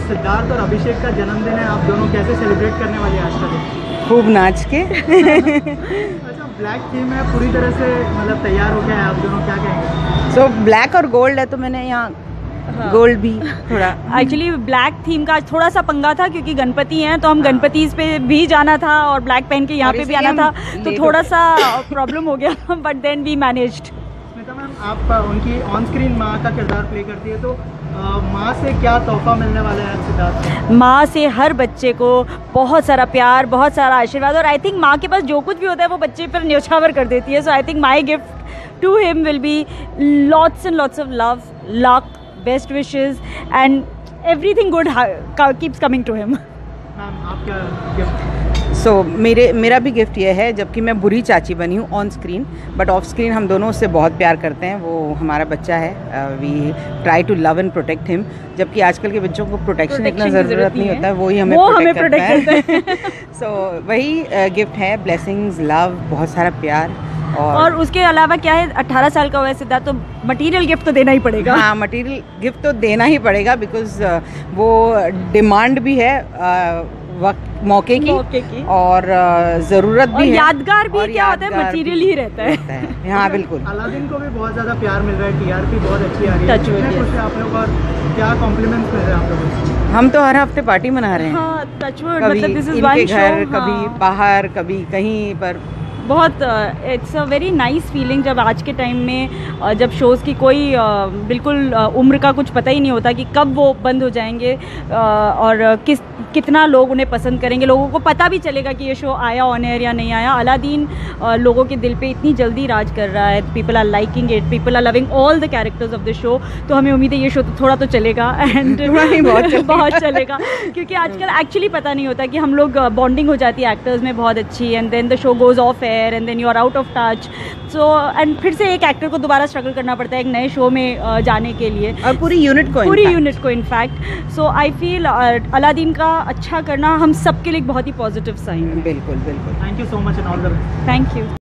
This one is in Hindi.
सिद्धार्थ और अभिषेक का जन्मदिन है, आप दोनों कैसे सेलिब्रेट करने वाले हैं आज का दिन? खूब नाच के। अच्छा, ब्लैक थीम है, पूरी तरह से मतलब तैयार हो गया है, आप दोनों क्या कहेंगे? सो ब्लैक और गोल्ड है तो मैंने यहाँ गोल्ड भी थोड़ा। एक्चुअली ब्लैक थीम का थोड़ा सा पंगा था क्योंकि गणपति हैं तो हम गणपति पे भी जाना था और ब्लैक पहन के यहाँ पे भी आना था, तो थोड़ा सा प्रॉब्लम हो गया but then we managed. Smita ma'am, आप उनकी ऑन स्क्रीन माँ का किरदार प्ले करती है, तो माँ से क्या तोहफा मिलने वाला है सिद्धार्थ? माँ से हर बच्चे को बहुत सारा प्यार, बहुत सारा आशीर्वाद, और आई थिंक माँ के पास जो कुछ भी होता है वो बच्चे पर न्यौछावर कर देती है। So I think my gift to him will be lots and lots of love, luck, best wishes and everything good keeps coming to him. Ma'am, आप क्या गिफ्ट? सो मेरा भी गिफ्ट ये है, जबकि मैं बुरी चाची बनी हूँ on screen, but off screen हम दोनों उससे बहुत प्यार करते हैं। वो हमारा बच्चा है, we try to love and protect him, जबकि आजकल के बच्चों को प्रोटेक्शन इतना ज़रूरत नहीं होता है, वो ही हमें प्रोटेक्ट करता है। सो वही गिफ्ट है, ब्लेसिंग्स, लव, बहुत सारा प्यार। और उसके अलावा क्या है, 18 साल का हुआ है सिद्धार्थ, तो मटेरियल गिफ्ट तो देना ही पड़ेगा। हाँ, मटेरियल गिफ्ट तो देना ही पड़ेगा, बिकॉज वो डिमांड भी है वक्त मौके की और ज़रूरत भी है, यादगार भी क्या होता है, मटेरियल ही रहता है। हाँ बिल्कुल। अलादीन को भी बहुत ज़्यादा प्यार मिल रहा है, टीआरपी बहुत अच्छी आ रही है, टच वुड, खुश है आप लोग, और क्या कॉम्प्लीमेंट्स मिल रहे हैं आप लोगों को? हम तो हर हफ्ते पार्टी मना रहे हैं। हाँ, टच वुड, कभी मतलब दिस इज इनके वन घर, शो, कभी बाहर, कभी कहीं पर। बहुत it's a very nice feeling जब आज के टाइम में जब शोज़ की कोई बिल्कुल उम्र का कुछ पता ही नहीं होता कि कब वो बंद हो जाएंगे और कितना लोग उन्हें पसंद करेंगे, लोगों को पता भी चलेगा कि ये शो आया ऑन एयर या नहीं आया। अलादीन लोगों के दिल पे इतनी जल्दी राज कर रहा है, people are liking it, people are loving all the characters of the show, तो हमें उम्मीद है ये शो थोड़ा तो चलेगा एंड बहुत चलेगा क्योंकि आजकल एक्चुअली पता नहीं होता कि हम लोग बॉन्डिंग हो जाती है एक्टर्स में बहुत अच्छी, and then the show goes off air and then you are out of touch, so and फिर से एक एक्टर को दोबारा स्ट्रगल करना पड़ता है एक नए शो में जाने के लिए, और पूरी यूनिट को in fact. So I feel Aladdin का अच्छा करना हम सबके लिए बहुत ही पॉजिटिव साइन है। बिल्कुल बिल्कुल। Thank you so much and all the best. Thank you.